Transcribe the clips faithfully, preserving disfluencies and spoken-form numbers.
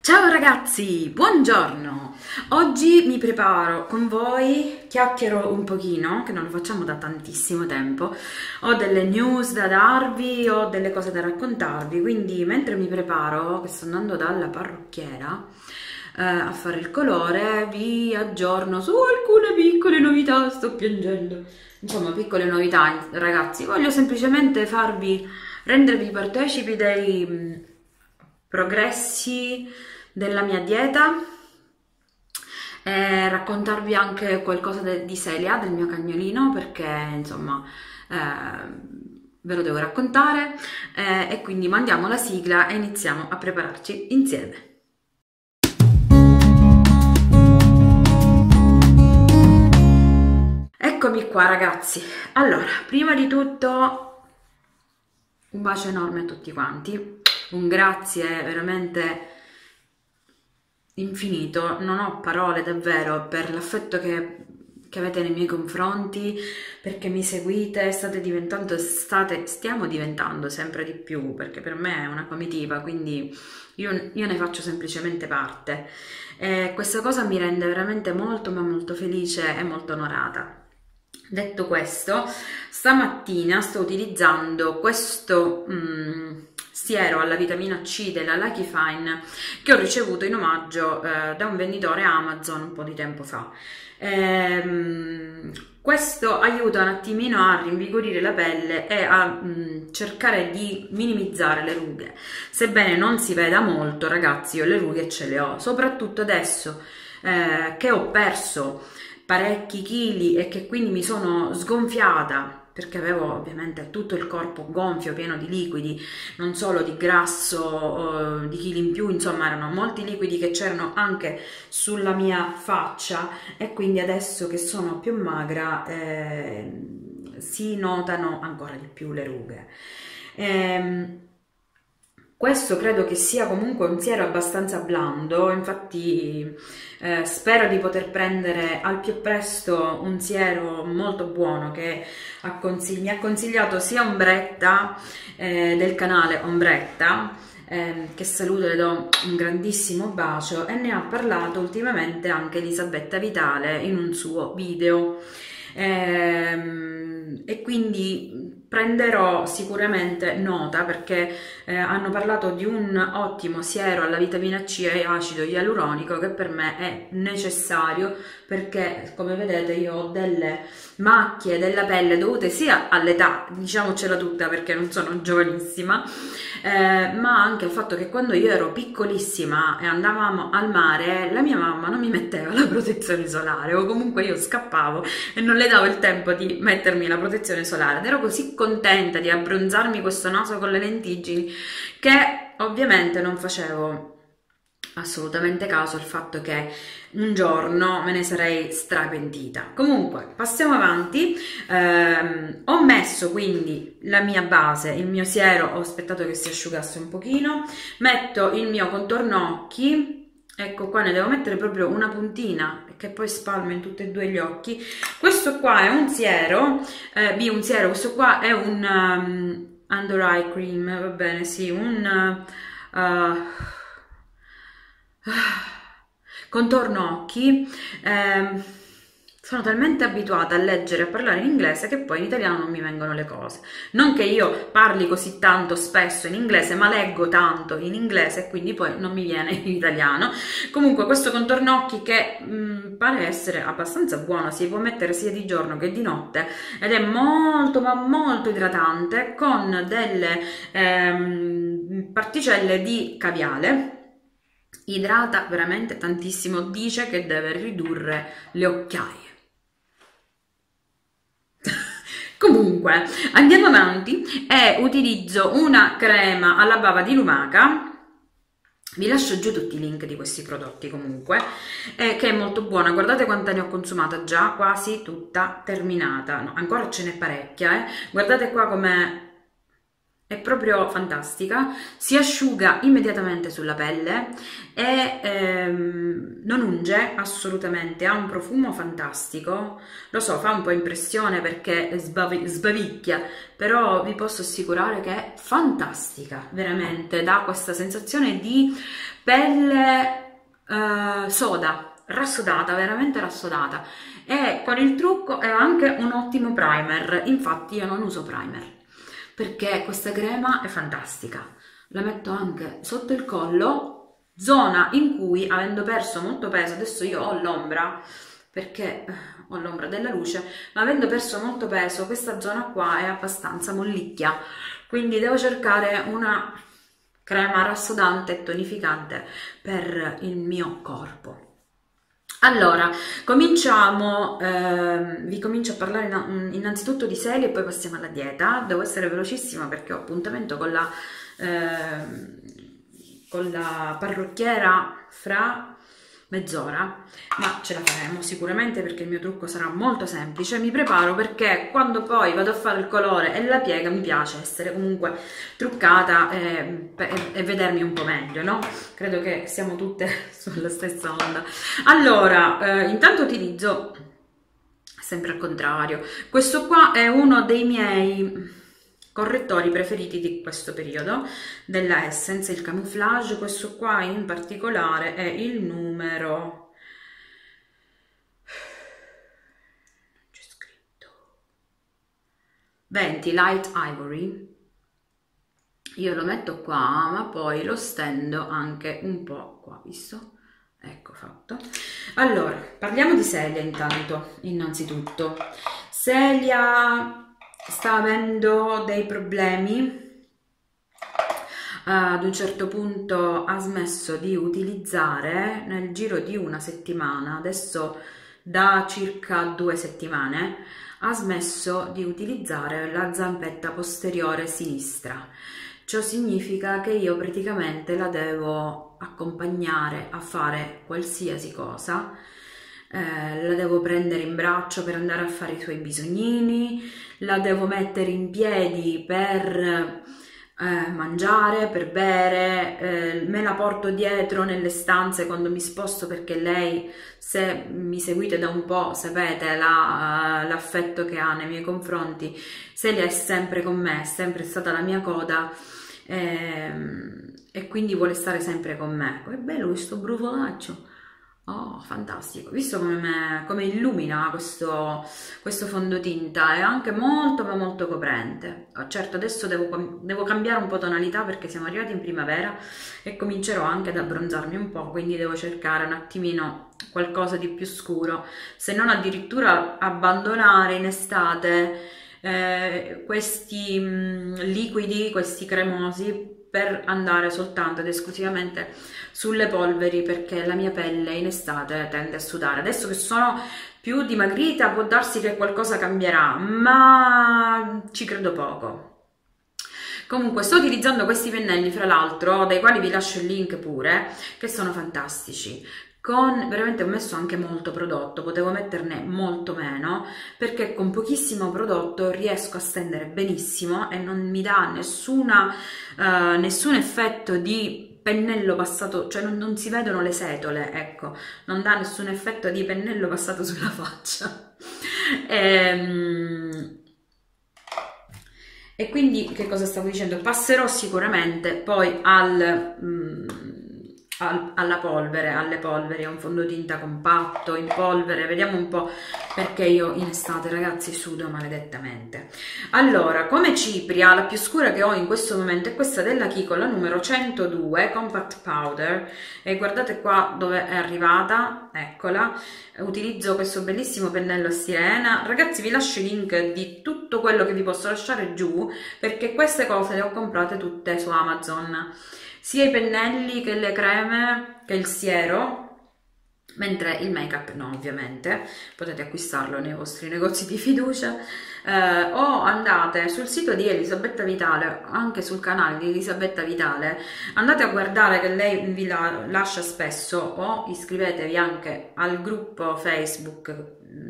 Ciao ragazzi, buongiorno! Oggi mi preparo con voi, chiacchiero un pochino, che non lo facciamo da tantissimo tempo, ho delle news da darvi, ho delle cose da raccontarvi, quindi mentre mi preparo, che sto andando dalla parrucchiera eh, a fare il colore, vi aggiorno su alcune piccole novità, sto piangendo, insomma piccole novità ragazzi, voglio semplicemente farvi, rendervi partecipi dei mh, progressi della mia dieta e raccontarvi anche qualcosa de- di Celia, del mio cagnolino, perché insomma eh, ve lo devo raccontare eh, e quindi mandiamo la sigla e iniziamo a prepararci insieme. Eccomi qua ragazzi, allora prima di tutto un bacio enorme a tutti quanti, un grazie veramente infinito, non ho parole davvero per l'affetto che, che avete nei miei confronti, perché mi seguite, state diventando, state, stiamo diventando sempre di più, perché per me è una comitiva, quindi io, io ne faccio semplicemente parte. E questa cosa mi rende veramente molto ma molto felice e molto onorata. Detto questo, stamattina sto utilizzando questo mm, siero alla vitamina C della Lucky Fine che ho ricevuto in omaggio eh, da un venditore Amazon un po' di tempo fa. Ehm, questo aiuta un attimino a rinvigorire la pelle e a mm, cercare di minimizzare le rughe. Sebbene non si veda molto, ragazzi, io le rughe ce le ho, soprattutto adesso eh, che ho perso parecchi chili e che quindi mi sono sgonfiata perché avevo ovviamente tutto il corpo gonfio, pieno di liquidi, non solo di grasso, eh, di chili in più, insomma erano molti liquidi che c'erano anche sulla mia faccia e quindi adesso che sono più magra eh, si notano ancora di più le rughe. Ehm, Questo credo che sia comunque un siero abbastanza blando, infatti eh, spero di poter prendere al più presto un siero molto buono che ha consigli- mi ha consigliato sia Ombretta eh, del canale Ombretta, eh, che saluto, le do un grandissimo bacio, e ne ha parlato ultimamente anche Elisabetta Vitale in un suo video. Ehm, e quindi prenderò sicuramente nota perché eh, hanno parlato di un ottimo siero alla vitamina C e acido ialuronico che per me è necessario perché, come vedete, io ho delle macchie della pelle dovute sia all'età, diciamocela tutta perché non sono giovanissima, eh, ma anche al fatto che quando io ero piccolissima e andavamo al mare la mia mamma non mi metteva la protezione solare o comunque io scappavo e non le davo il tempo di mettermi la protezione solare ed ero così contenta di abbronzarmi questo naso con le lentiggini che ovviamente non facevo assolutamente caso al fatto che un giorno me ne sarei strapentita. Comunque passiamo avanti. ehm, ho messo quindi la mia base, il mio siero, ho aspettato che si asciugasse un pochino, metto il mio contorno occhi, ecco qua, ne devo mettere proprio una puntina che poi spalmo in tutti e due gli occhi. Questo qua è un siero, eh, B, un siero, questo qua è un um, under eye cream, va bene, sì, un uh, contorno occhi. ehm, sono talmente abituata a leggere e a parlare in inglese che poi in italiano non mi vengono le cose. Non che io parli così tanto spesso in inglese, ma leggo tanto in inglese e quindi poi non mi viene in italiano. Comunque questo contorno occhi che mh, pare essere abbastanza buono, si può mettere sia di giorno che di notte ed è molto ma molto idratante, con delle ehm, particelle di caviale. Idrata veramente tantissimo, dice che deve ridurre le occhiaie. Comunque andiamo avanti e utilizzo una crema alla bava di lumaca. Vi lascio giù tutti i link di questi prodotti comunque, eh, che è molto buona. Guardate quanta ne ho consumata già, quasi tutta terminata, no, ancora ce n'è parecchia, eh. Guardate qua come è proprio fantastica, si asciuga immediatamente sulla pelle e ehm, non unge assolutamente, ha un profumo fantastico, lo so, fa un po' impressione perché sbavi- sbavicchia, però vi posso assicurare che è fantastica, veramente, dà questa sensazione di pelle eh, soda, rassodata, veramente rassodata, e con il trucco è anche un ottimo primer, infatti io non uso primer perché questa crema è fantastica, la metto anche sotto il collo, zona in cui, avendo perso molto peso, adesso io ho l'ombra perché ho l'ombra della luce, ma avendo perso molto peso questa zona qua è abbastanza mollicchia, quindi devo cercare una crema rassodante e tonificante per il mio corpo. Allora, cominciamo, eh, vi comincio a parlare innanzitutto di seli e poi passiamo alla dieta. Devo essere velocissima perché ho appuntamento con la, eh, con la parrucchiera fra mezz'ora, ma ce la faremo sicuramente perché il mio trucco sarà molto semplice. Mi preparo perché quando poi vado a fare il colore e la piega mi piace essere comunque truccata e, e, e vedermi un po' meglio, no? Credo che siamo tutte sulla stessa onda. Allora, eh, intanto utilizzo sempre al contrario, questo qua è uno dei miei correttori preferiti di questo periodo, della Essence, il Camouflage. Questo qua in particolare è il numero, c'è scritto venti, Light Ivory. Io lo metto qua, ma poi lo stendo anche un po' qua, visto? Ecco fatto. Allora, parliamo di Celia intanto, innanzitutto. Celia sta avendo dei problemi, ad un certo punto ha smesso di utilizzare nel giro di una settimana, adesso da circa due settimane, ha smesso di utilizzare la zampetta posteriore sinistra. Ciò significa che io praticamente la devo accompagnare a fare qualsiasi cosa, eh, la devo prendere in braccio per andare a fare i suoi bisognini, la devo mettere in piedi per eh, mangiare, per bere, eh, me la porto dietro nelle stanze quando mi sposto perché lei, se mi seguite da un po', sapete l'affetto che ha nei miei confronti. Celia è sempre con me, è sempre stata la mia coda, ehm, e quindi vuole stare sempre con me. Oh, è bello questo brufolaccio. Oh, fantastico, visto come, me, come illumina questo, questo fondotinta, è anche molto ma molto coprente. Oh, certo, adesso devo, devo cambiare un po' tonalità perché siamo arrivati in primavera e comincerò anche ad abbronzarmi un po', quindi devo cercare un attimino qualcosa di più scuro, se non addirittura abbandonare in estate eh, questi mh, liquidi, questi cremosi, per andare soltanto ed esclusivamente sulle polveri, perché la mia pelle in estate tende a sudare. Adesso che sono più dimagrita può darsi che qualcosa cambierà, ma ci credo poco. Comunque sto utilizzando questi pennelli, fra l'altro, dai quali vi lascio il link pure, che sono fantastici. Con, veramente ho messo anche molto prodotto, potevo metterne molto meno, perché con pochissimo prodotto riesco a stendere benissimo e non mi dà nessuna, uh, nessun effetto di pennello passato, cioè non, non si vedono le setole, ecco, non dà nessun effetto di pennello passato sulla faccia. e, e quindi che cosa stavo dicendo? Passerò sicuramente poi al... Mm, alla polvere, alle polveri, è un fondotinta compatto in polvere, vediamo un po', perché io in estate, ragazzi, sudo maledettamente. Allora, come cipria, la più scura che ho in questo momento è questa della Kiko, la numero centodue Compact Powder, e guardate qua dove è arrivata, eccola. Utilizzo questo bellissimo pennello a sirena. Ragazzi, vi lascio i link di tutto quello che vi posso lasciare giù, perché queste cose le ho comprate tutte su Amazon, sia i pennelli che le creme che il siero, mentre il make up no, ovviamente potete acquistarlo nei vostri negozi di fiducia, eh, o andate sul sito di Elisabetta Vitale, anche sul canale di Elisabetta Vitale, andate a guardare che lei vi la lascia spesso, o iscrivetevi anche al gruppo Facebook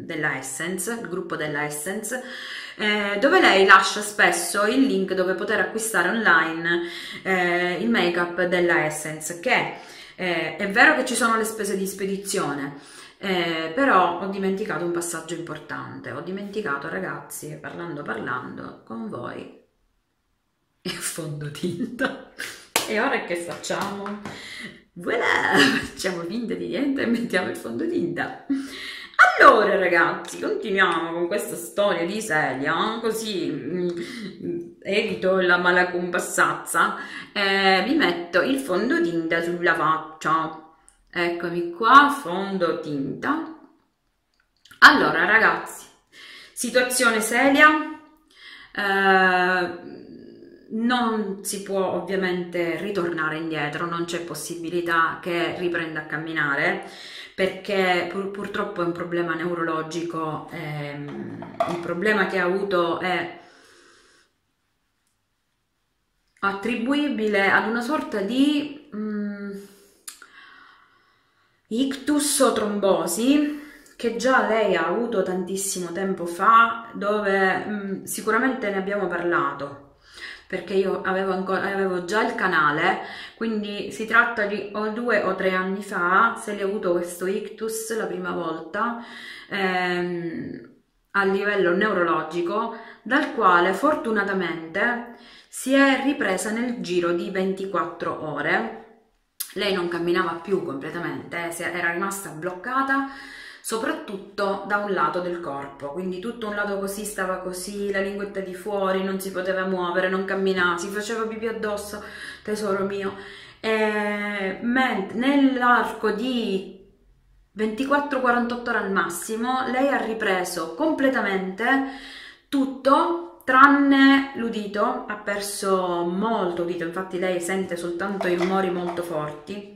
della Essence, il gruppo della Essence, eh, dove lei lascia spesso il link dove poter acquistare online eh, il make-up della Essence, che eh, è vero che ci sono le spese di spedizione, eh, però ho dimenticato un passaggio importante, ho dimenticato, ragazzi, parlando parlando con voi, il fondotinta. E ora che facciamo? Voilà, facciamo finta di niente e mettiamo il fondotinta. Allora ragazzi, continuiamo con questa storia di Celia, così mh, evito la malacompassazza. Eh, vi metto il fondotinta sulla faccia. Eccomi qua, fondotinta. Allora ragazzi, situazione Celia, eh, non si può ovviamente ritornare indietro, non c'è possibilità che riprenda a camminare, perché pur, purtroppo è un problema neurologico. Ehm, il problema che ha avuto è attribuibile ad una sorta di mh, ictus o trombosi che già lei ha avuto tantissimo tempo fa, dove mh, sicuramente ne abbiamo parlato, perché io avevo, ancora, avevo già il canale, quindi si tratta di o due o tre anni fa, se le ho avuto questo ictus la prima volta, ehm, a livello neurologico, dal quale fortunatamente si è ripresa nel giro di ventiquattro ore. Lei non camminava più completamente, eh, era rimasta bloccata soprattutto da un lato del corpo, quindi tutto un lato così stava così, la linguetta di fuori, non si poteva muovere, non camminava, si faceva pipì addosso, tesoro mio. E nell'arco di ventiquattro quarantotto ore al massimo lei ha ripreso completamente tutto tranne l'udito, ha perso molto udito, infatti lei sente soltanto i rumori molto forti.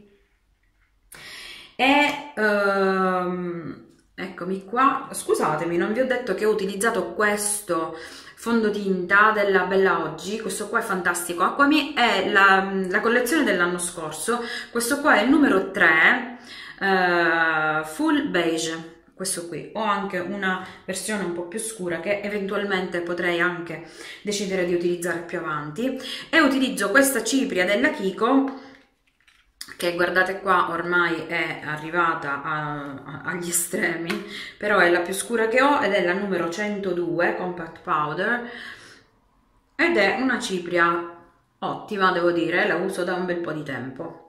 E um, eccomi qua, scusatemi, non vi ho detto che ho utilizzato questo fondotinta della Bella Oggi, questo qua è fantastico. Aquami è la, la collezione dell'anno scorso, questo qua è il numero tre, uh, full beige. Questo qui, ho anche una versione un po' più scura che eventualmente potrei anche decidere di utilizzare più avanti, e utilizzo questa cipria della Kiko, che guardate qua ormai è arrivata a, a, agli estremi, però è la più scura che ho ed è la numero centodue Compact Powder, ed è una cipria ottima, devo dire, la uso da un bel po' di tempo.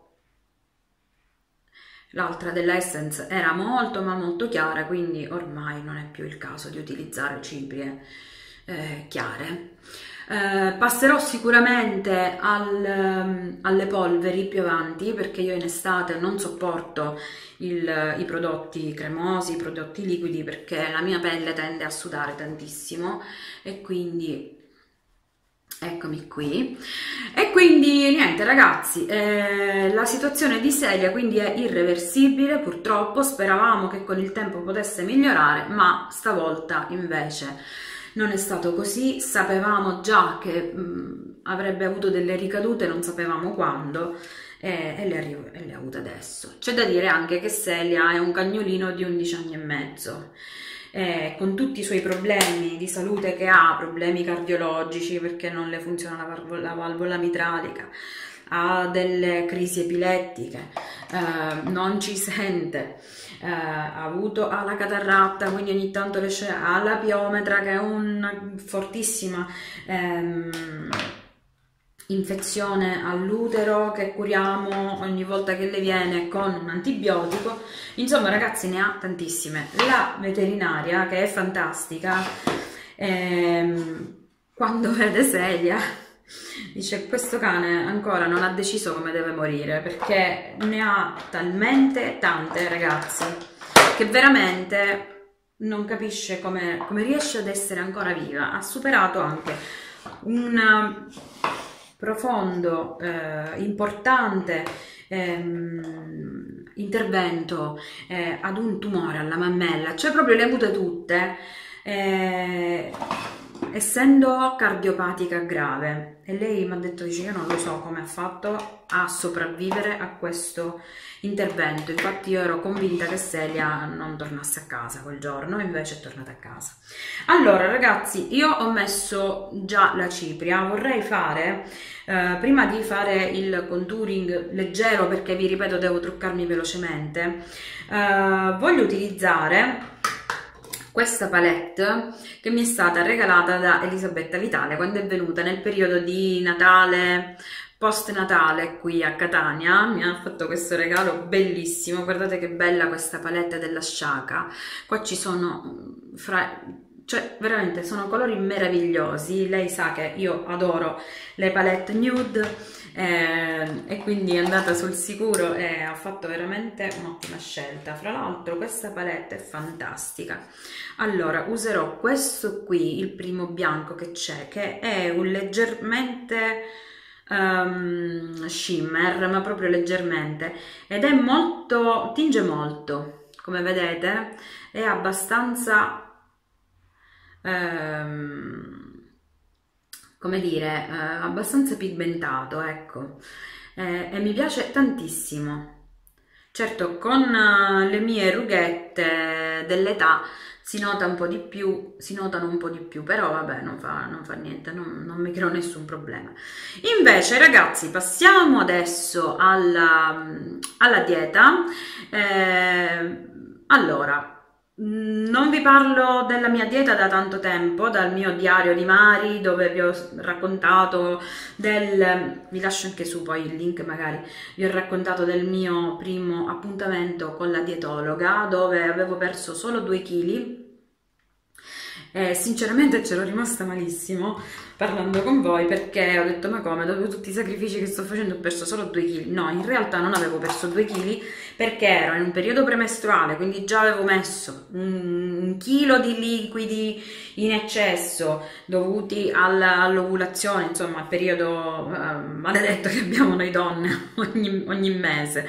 L'altra della Essence era molto ma molto chiara, quindi ormai non è più il caso di utilizzare ciprie eh, chiare. Eh, passerò sicuramente al, um, alle polveri più avanti, perché io in estate non sopporto il, i prodotti cremosi, i prodotti liquidi, perché la mia pelle tende a sudare tantissimo, e quindi eccomi qui. E quindi niente ragazzi, eh, la situazione di Celia quindi è irreversibile, purtroppo. Speravamo che con il tempo potesse migliorare, ma stavolta invece non è stato così. Sapevamo già che mh, avrebbe avuto delle ricadute, non sapevamo quando, e, e, le, e le ha avute adesso. C'è da dire anche che Celia è un cagnolino di undici anni e mezzo. Eh, con tutti i suoi problemi di salute che ha, problemi cardiologici perché non le funziona la valvola, la valvola mitralica, ha delle crisi epilettiche, eh, non ci sente, eh, ha avuto ha la catarratta, quindi ogni tanto le esce, ha la piometra, che è una fortissima ehm, infezione all'utero che curiamo ogni volta che le viene con un antibiotico. Insomma ragazzi, ne ha tantissime. La veterinaria, che è fantastica, ehm, quando vede Celia dice: questo cane ancora non ha deciso come deve morire, perché ne ha talmente tante, ragazzi, che veramente non capisce come, come riesce ad essere ancora viva. Ha superato anche un profondo, eh, importante ehm, intervento eh, ad un tumore alla mammella, cioè proprio le ha avute tutte, eh, essendo cardiopatica grave, e lei mi ha detto, dice, io non lo so come ha fatto a sopravvivere a questo intervento. Infatti io ero convinta che Celia non tornasse a casa quel giorno, invece è tornata a casa. Allora ragazzi, io ho messo già la cipria, vorrei fare eh, prima di fare il contouring leggero, perché vi ripeto devo truccarmi velocemente, eh, voglio utilizzare questa palette che mi è stata regalata da Elisabetta Vitale quando è venuta nel periodo di Natale, post Natale qui a Catania. Mi ha fatto questo regalo bellissimo, guardate che bella questa palette della Sciaca. Qua ci sono fra, cioè veramente sono colori meravigliosi. Lei sa che io adoro le palette nude, eh, e quindi è andata sul sicuro e ha fatto veramente un'ottima scelta. Fra l'altro questa palette è fantastica. Allora userò questo qui, il primo bianco che c'è, che è un leggermente um, shimmer, ma proprio leggermente, ed è molto, tinge molto, come vedete è abbastanza um, come dire, eh, abbastanza pigmentato, ecco, eh, e mi piace tantissimo. Certo, con uh, le mie rughette dell'età si nota un po' di più, si notano un po' di più, però vabbè, non fa, non fa niente, non, non mi creo nessun problema. Invece ragazzi, passiamo adesso alla, alla dieta. Eh, allora, non vi parlo della mia dieta da tanto tempo, dal mio diario di Mari, dove vi ho raccontato del, vi lascio anche su poi il link magari, vi ho raccontato del mio primo appuntamento con la dietologa, dove avevo perso solo due chili e sinceramente c'ero rimasta malissimo parlando con voi, perché ho detto ma come, dopo tutti i sacrifici che sto facendo ho perso solo due chili. No, in realtà non avevo perso due chili perché ero in un periodo premestruale, quindi già avevo messo un chilo di liquidi in eccesso dovuti all'ovulazione, insomma al periodo eh, maledetto che abbiamo noi donne ogni, ogni mese.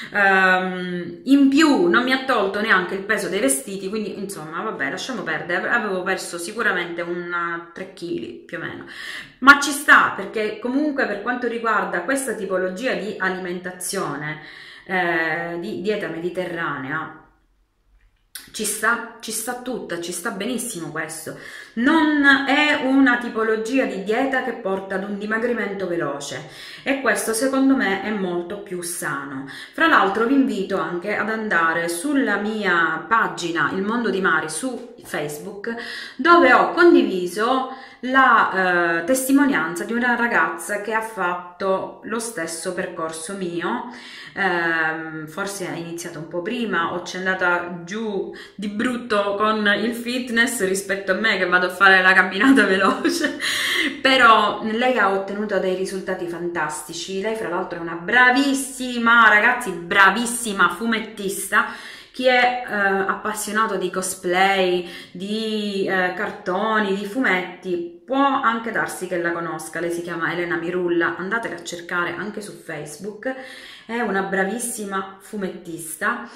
Um, in più non mi ha tolto neanche il peso dei vestiti, quindi insomma vabbè, lasciamo perdere. Avevo perso sicuramente un tre chili più o meno, ma ci sta, perché comunque per quanto riguarda questa tipologia di alimentazione, eh, di dieta mediterranea, ci sta, ci sta tutta, ci sta benissimo questo. Non è una tipologia di dieta che porta ad un dimagrimento veloce, e questo secondo me è molto più sano. Fra l'altro vi invito anche ad andare sulla mia pagina Il Mondo di Mari su Facebook, dove ho condiviso la eh, testimonianza di una ragazza che ha fatto lo stesso percorso mio. Eh, forse ha iniziato un po' prima o c'è andata giù di brutto con il fitness rispetto a me che vado a fare la camminata veloce, però lei ha ottenuto dei risultati fantastici. Lei fra l'altro è una bravissima, ragazzi, bravissima fumettista. Chi è eh, appassionato di cosplay, di eh, cartoni, di fumetti, può anche darsi che la conosca. Lei si chiama Elena Mirulla, andatela a cercare anche su Facebook, è una bravissima fumettista.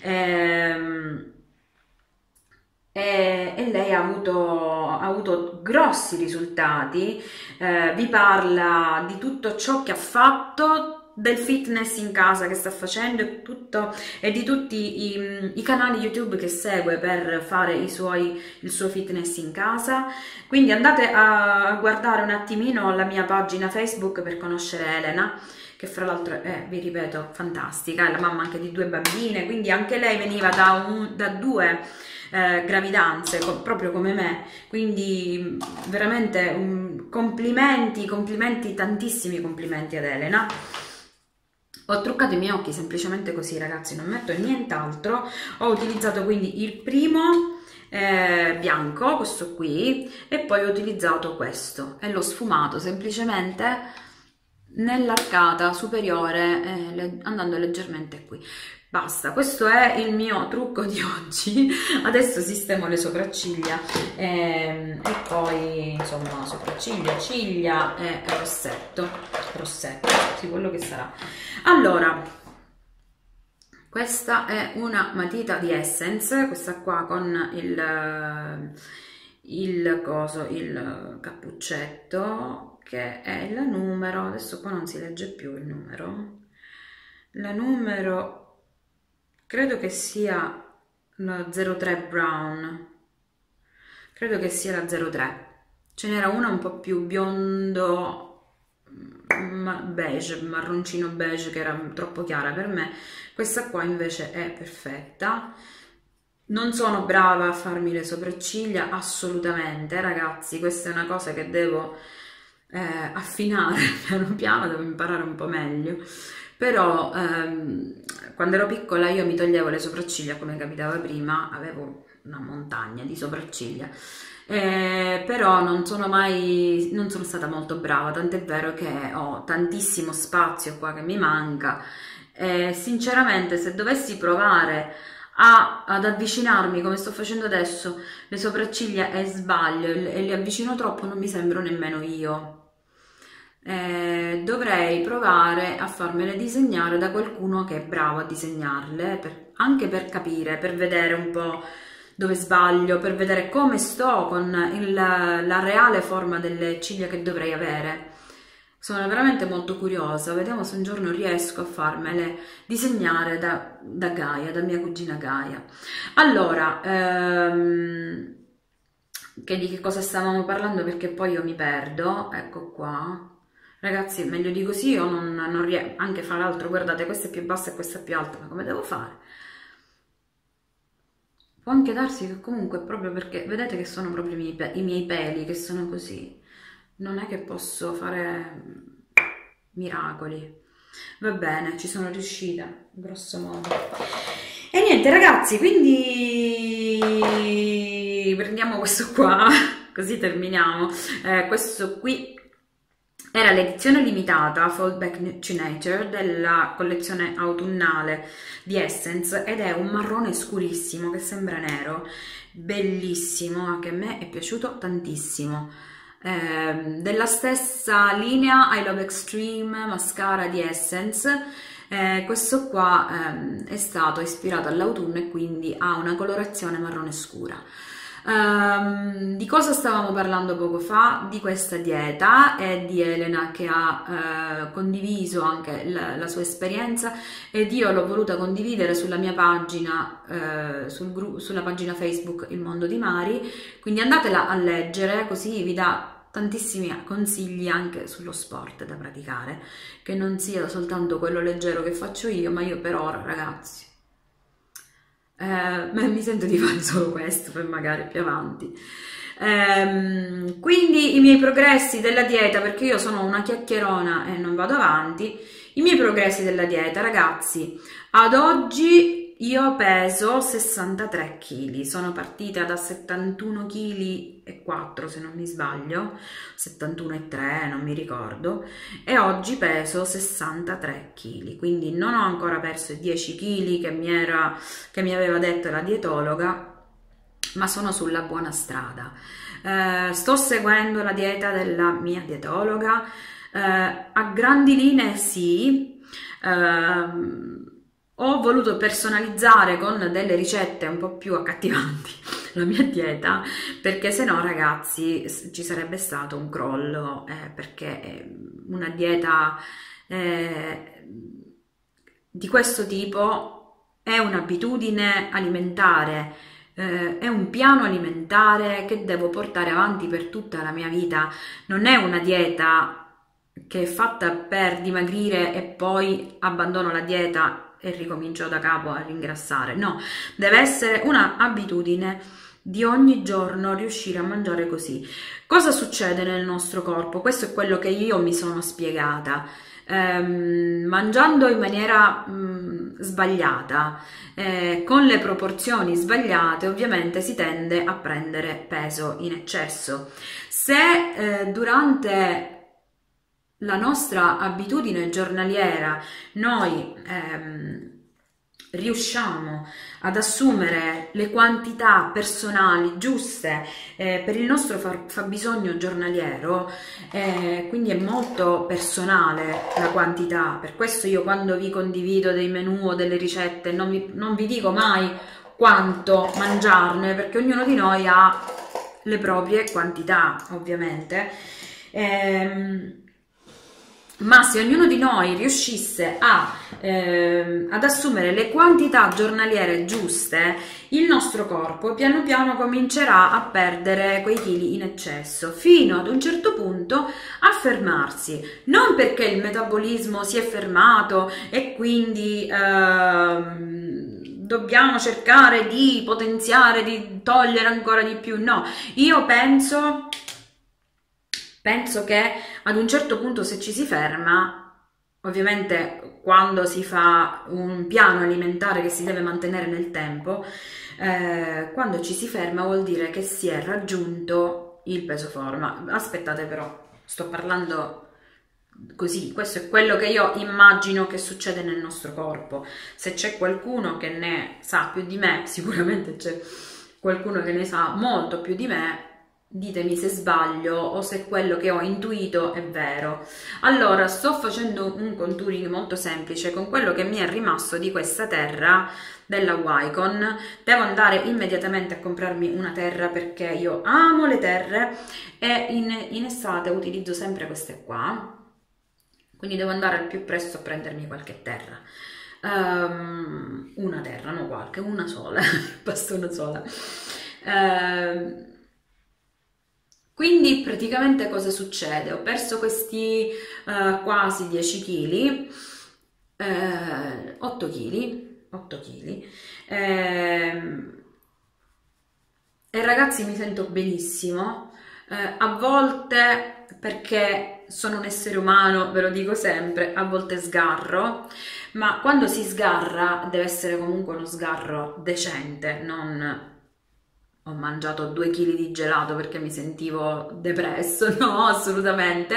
Ehm, E, e lei ha avuto, ha avuto grossi risultati, eh, vi parla di tutto ciò che ha fatto, del fitness in casa che sta facendo e, tutto, e di tutti i, i canali YouTube che segue per fare i suoi, il suo fitness in casa. Quindi andate a guardare un attimino la mia pagina Facebook per conoscere Elena, che fra l'altro è, vi ripeto, fantastica, è la mamma anche di due bambine, quindi anche lei veniva da, un, da due eh, gravidanze, co proprio come me, quindi veramente um, complimenti, complimenti, tantissimi complimenti ad Elena. Ho truccato i miei occhi semplicemente così, ragazzi, non metto nient'altro. Ho utilizzato quindi il primo eh, bianco, questo qui, e poi ho utilizzato questo e l'ho sfumato semplicemente nell'arcata superiore, eh, le andando leggermente qui. Basta, questo è il mio trucco di oggi. Adesso sistemo le sopracciglia e, e poi insomma sopracciglia, ciglia e rossetto, rossetto, sì, quello che sarà. Allora, questa è una matita di Essence, questa qua con il, il coso, il cappuccetto, che è la numero, adesso qua non si legge più il numero, la numero, credo che sia la zero tre Brown, credo che sia la zero tre, ce n'era una un po' più biondo, ma beige, marroncino beige, che era troppo chiara per me. Questa qua invece è perfetta. Non sono brava a farmi le sopracciglia, assolutamente, ragazzi, questa è una cosa che devo eh, affinare piano piano, devo imparare un po' meglio. Però ehm, quando ero piccola io mi toglievo le sopracciglia, come capitava prima, avevo una montagna di sopracciglia. Eh, però non sono mai, non sono stata molto brava, tant'è vero che ho tantissimo spazio qua che mi manca, e sinceramente se dovessi provare a, ad avvicinarmi come sto facendo adesso le sopracciglia e sbaglio e le avvicino troppo, non mi sembro nemmeno io. Eh, dovrei provare a farmele disegnare da qualcuno che è bravo a disegnarle, per, anche per capire, per vedere un po' dove sbaglio, per vedere come sto con il, la reale forma delle ciglia che dovrei avere. Sono veramente molto curiosa, vediamo se un giorno riesco a farmele disegnare da, da Gaia, da mia cugina Gaia. Allora, ehm, che di che cosa stavamo parlando, perché poi io mi perdo, ecco qua. Ragazzi, meglio di così io non, non riesco, anche fra l'altro, guardate, questa è più bassa e questa è più alta, ma come devo fare? Può anche darsi che comunque, proprio perché, vedete che sono proprio i miei, pe i miei peli che sono così, non è che posso fare miracoli. Va bene, ci sono riuscita, grosso modo. E niente, ragazzi, quindi prendiamo questo qua, così terminiamo. Eh, questo qui era l'edizione limitata Fall Back to Nature della collezione autunnale di Essence ed è un marrone scurissimo che sembra nero, bellissimo, anche a me è piaciuto tantissimo. Eh, della stessa linea I Love Extreme mascara di Essence, eh, questo qua eh, è stato ispirato all'autunno e quindi ha una colorazione marrone scura. Um, di cosa stavamo parlando poco fa? Di questa dieta e di Elena che ha uh, condiviso anche la, la sua esperienza, ed io l'ho voluta condividere sulla mia pagina, uh, sul sulla pagina Facebook Il Mondo di Mari, quindi andatela a leggere, così vi dà tantissimi consigli anche sullo sport da praticare, che non sia soltanto quello leggero che faccio io, ma io per ora, ragazzi, Eh, mi sento di fare solo questo, poi magari più avanti. Ehm, quindi i miei progressi della dieta, perché io sono una chiacchierona e non vado avanti, i miei progressi della dieta, ragazzi, ad oggi io peso sessantatré chili, sono partita da settantuno virgola quattro kg se non mi sbaglio, settantuno virgola tre, non mi ricordo, e oggi peso sessantatré chili, quindi non ho ancora perso i dieci chili che mi, era, che mi aveva detto la dietologa, ma sono sulla buona strada. Eh, sto seguendo la dieta della mia dietologa, eh, a grandi linee sì. eh, Ho voluto personalizzare con delle ricette un po' più accattivanti la mia dieta, perché se no, ragazzi, ci sarebbe stato un crollo, eh, perché una dieta eh, di questo tipo è un'abitudine alimentare, eh, è un piano alimentare che devo portare avanti per tutta la mia vita, non è una dieta che è fatta per dimagrire e poi abbandono la dieta e ricomincio da capo a ringrassare. No, deve essere una abitudine di ogni giorno riuscire a mangiare così. Cosa succede nel nostro corpo? Questo è quello che io mi sono spiegata. Ehm, mangiando in maniera mh, sbagliata, eh, con le proporzioni sbagliate, ovviamente si tende a prendere peso in eccesso. Se eh, durante la nostra abitudine giornaliera noi ehm, riusciamo ad assumere le quantità personali giuste eh, per il nostro fabbisogno giornaliero, eh, quindi è molto personale la quantità. Per questo io, quando vi condivido dei menù o delle ricette, non vi, non vi dico mai quanto mangiarne, perché ognuno di noi ha le proprie quantità, ovviamente. Ehm, ma se ognuno di noi riuscisse a, ehm, ad assumere le quantità giornaliere giuste, il nostro corpo piano piano comincerà a perdere quei chili in eccesso, fino ad un certo punto a fermarsi. Non perché il metabolismo si è fermato e quindi ehm, dobbiamo cercare di potenziare, di togliere ancora di più, no. Io penso... Penso che ad un certo punto, se ci si ferma, ovviamente quando si fa un piano alimentare che si deve mantenere nel tempo, eh, quando ci si ferma vuol dire che si è raggiunto il peso forma. Aspettate però, sto parlando così, questo è quello che io immagino che succede nel nostro corpo. Se c'è qualcuno che ne sa più di me, sicuramente c'è qualcuno che ne sa molto più di me, ditemi se sbaglio o se quello che ho intuito è vero. Allora, sto facendo un contouring molto semplice con quello che mi è rimasto di questa terra della Wycon. Devo andare immediatamente a comprarmi una terra perché io amo le terre e in, in estate utilizzo sempre queste qua, quindi devo andare al più presto a prendermi qualche terra. Um, una terra, no qualche, una sola, basta una sola. Uh, Quindi praticamente cosa succede? Ho perso questi uh, quasi dieci chili, eh, otto chili, otto chili, eh, e ragazzi mi sento benissimo, eh, a volte, perché sono un essere umano, ve lo dico sempre, a volte sgarro, ma quando si sgarra deve essere comunque uno sgarro decente, non... ho mangiato due chili di gelato perché mi sentivo depresso, no, assolutamente.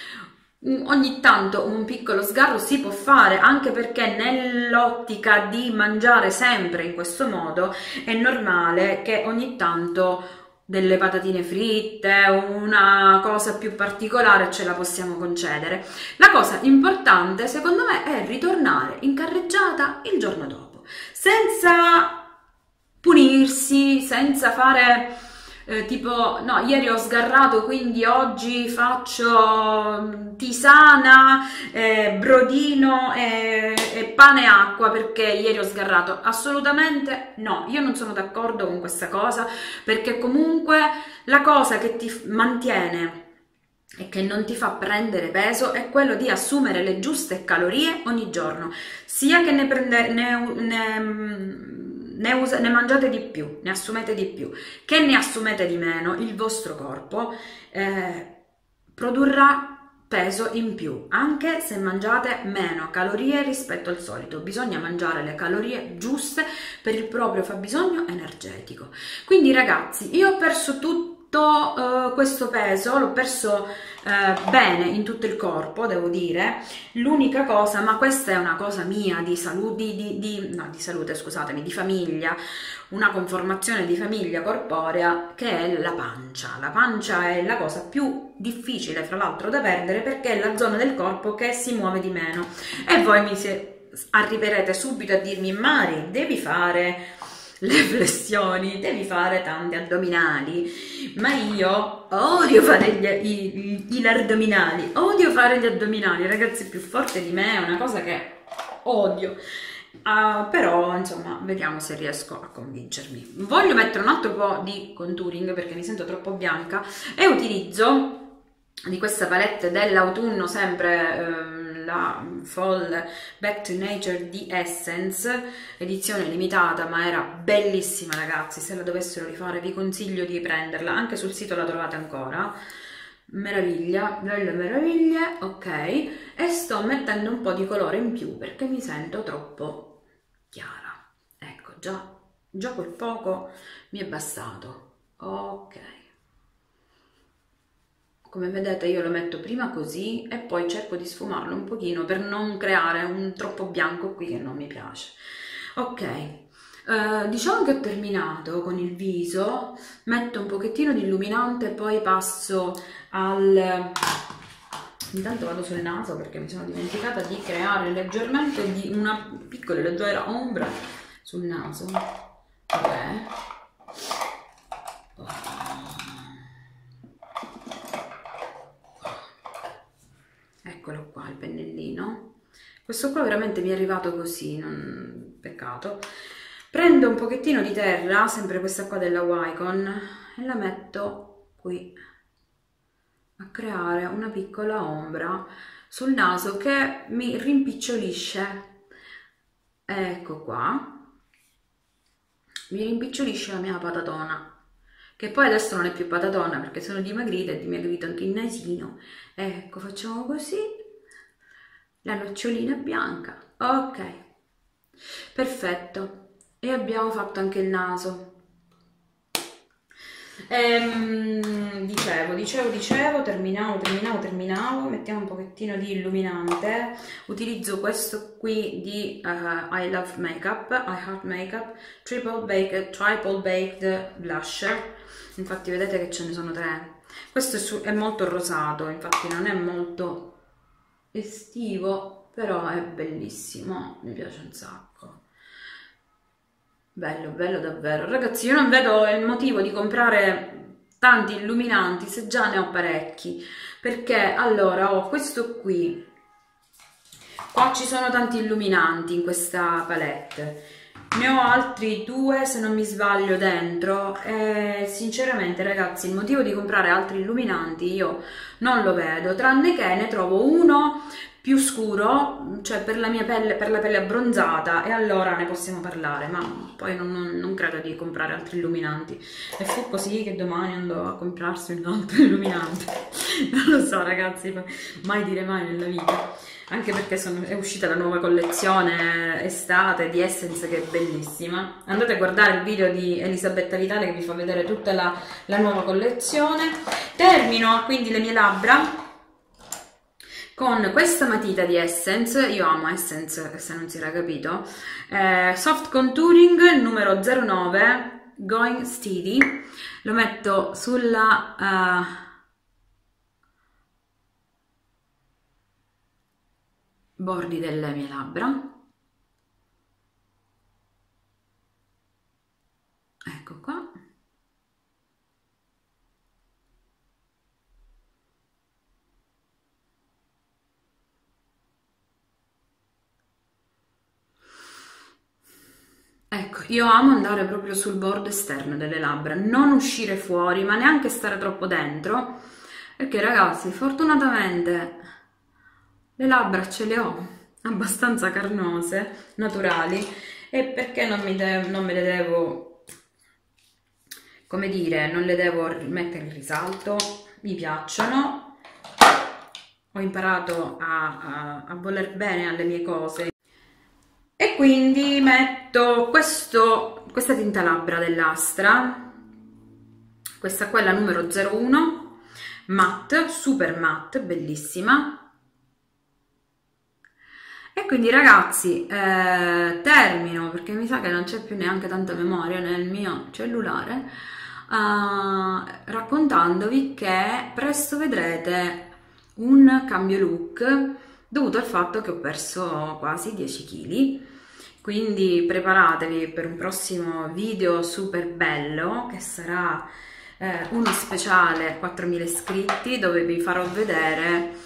Ogni tanto un piccolo sgarro si può fare, anche perché nell'ottica di mangiare sempre in questo modo è normale che ogni tanto delle patatine fritte, una cosa più particolare ce la possiamo concedere. La cosa importante secondo me è ritornare in carreggiata il giorno dopo, senza punirsi, senza fare eh, tipo no, ieri ho sgarrato quindi oggi faccio tisana, eh, brodino e, e pane e acqua perché ieri ho sgarrato. Assolutamente no, io non sono d'accordo con questa cosa, perché comunque la cosa che ti mantiene e che non ti fa prendere peso è quello di assumere le giuste calorie ogni giorno, sia che ne prende ne, ne Ne, usa, ne mangiate di più, ne assumete di più, che ne assumete di meno, il vostro corpo eh, produrrà peso in più, anche se mangiate meno calorie rispetto al solito. Bisogna mangiare le calorie giuste per il proprio fabbisogno energetico. Quindi ragazzi, io ho perso tutto Uh, questo peso, l'ho perso uh, bene in tutto il corpo, devo dire. L'unica cosa, ma questa è una cosa mia di salute, di, di, di, no, di salute, scusatemi, di famiglia, una conformazione di famiglia corporea, che è la pancia. La pancia è la cosa più difficile, fra l'altro, da perdere, perché è la zona del corpo che si muove di meno. E voi mi si, arriverete subito a dirmi: Mari, devi fare le flessioni, devi fare tanti addominali. Ma io odio fare gli, i, gli addominali, odio fare gli addominali, ragazzi, più forte di me, è una cosa che odio. Uh, però insomma, vediamo se riesco a convincermi. Voglio mettere un altro po' di contouring perché mi sento troppo bianca e utilizzo di questa palette dell'autunno sempre ehm, la Fall Back to Nature di Essence, edizione limitata, ma era bellissima ragazzi. Se la dovessero rifare vi consiglio di prenderla, anche sul sito la trovate ancora. Meraviglia, belle meraviglie. Ok, e sto mettendo un po' di colore in più perché mi sento troppo chiara. Ecco, già, già quel poco mi è bastato. Ok, come vedete io lo metto prima così e poi cerco di sfumarlo un pochino per non creare un troppo bianco qui che non mi piace. Ok, eh, diciamo che ho terminato con il viso, metto un pochettino di illuminante e poi passo al... Intanto vado sul naso perché mi sono dimenticata di creare leggermente di una piccola leggera ombra sul naso. Ok. eccolo qua il pennellino. Questo qua veramente mi è arrivato così, non... peccato. Prendo un pochettino di terra, sempre questa qua della Wycon, e la metto qui a creare una piccola ombra sul naso che mi rimpicciolisce. Ecco qua, mi rimpicciolisce la mia patatona, che poi adesso non è più patatona perché sono dimagrita e dimagrito anche il nasino. Ecco, facciamo così, la nocciolina bianca, ok, perfetto, e abbiamo fatto anche il naso. Ehm, dicevo, dicevo, dicevo, terminavo, terminavo, terminavo, mettiamo un pochettino di illuminante. Utilizzo questo qui di uh, I Love Makeup, I Heart Makeup, Triple Baked, Triple Baked Blusher. Infatti vedete che ce ne sono tre. Questo è, su, è molto rosato, infatti non è molto estivo, però è bellissimo, mi piace un sacco. Bello, bello davvero. Ragazzi, io non vedo il motivo di comprare tanti illuminanti se già ne ho parecchi, perché allora ho questo qui, qua ci sono tanti illuminanti in questa palette, ne ho altri due se non mi sbaglio dentro e sinceramente ragazzi il motivo di comprare altri illuminanti io non lo vedo, tranne che ne trovo uno più scuro, cioè per la mia pelle, per la pelle abbronzata, e allora ne possiamo parlare, ma poi non, non, non credo di comprare altri illuminanti. E fu così che domani andò a comprarsi un altro illuminante. Non lo so ragazzi, mai dire mai nella vita. Anche perché sono, è uscita la nuova collezione estate di Essence che è bellissima. Andate a guardare il video di Elisabetta Vitale che vi fa vedere tutta la, la nuova collezione. Termino quindi le mie labbra con questa matita di Essence. Io amo Essence, se non si era capito, eh, Soft Contouring numero zero nove Going Steady. Lo metto sulla uh, bordi delle mie labbra, ecco qua. Ecco, io amo andare proprio sul bordo esterno delle labbra, non uscire fuori, ma neanche stare troppo dentro, perché ragazzi, fortunatamente le labbra ce le ho abbastanza carnose, naturali, e perché non, mi de non me le devo, come dire, non le devo mettere in risalto, mi piacciono, ho imparato a, a, a voler bene alle mie cose. E quindi metto questo, questa tinta labbra dell'Astra, questa qua è la numero zero uno, matte, super matte, bellissima. E quindi ragazzi, eh, termino, perché mi sa che non c'è più neanche tanta memoria nel mio cellulare, eh, raccontandovi che presto vedrete un cambio look dovuto al fatto che ho perso quasi dieci chili, quindi preparatevi per un prossimo video super bello che sarà eh, uno speciale quattromila iscritti dove vi farò vedere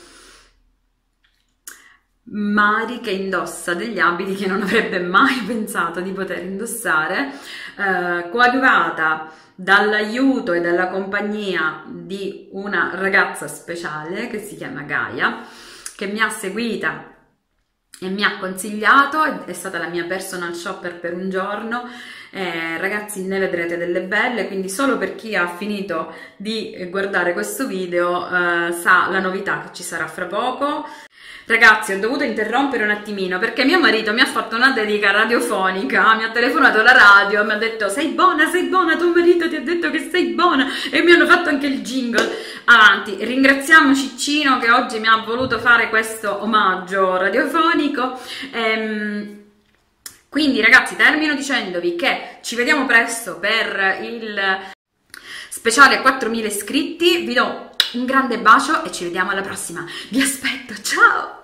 Mari che indossa degli abiti che non avrebbe mai pensato di poter indossare, eh, coadiuvata dall'aiuto e dalla compagnia di una ragazza speciale che si chiama Gaia, che mi ha seguita e mi ha consigliato, è stata la mia personal shopper per un giorno. Eh, ragazzi, ne vedrete delle belle, quindi solo per chi ha finito di guardare questo video eh, sa la novità che ci sarà fra poco. Ragazzi, ho dovuto interrompere un attimino perché mio marito mi ha fatto una dedica radiofonica, mi ha telefonato la radio e mi ha detto sei buona, sei buona, tuo marito ti ha detto che sei buona, e mi hanno fatto anche il jingle. Avanti, ringraziamo Ciccino che oggi mi ha voluto fare questo omaggio radiofonico. Ehm, quindi ragazzi, termino dicendovi che ci vediamo presto per il speciale quattromila iscritti, vi do un grande bacio e ci vediamo alla prossima, vi aspetto, ciao!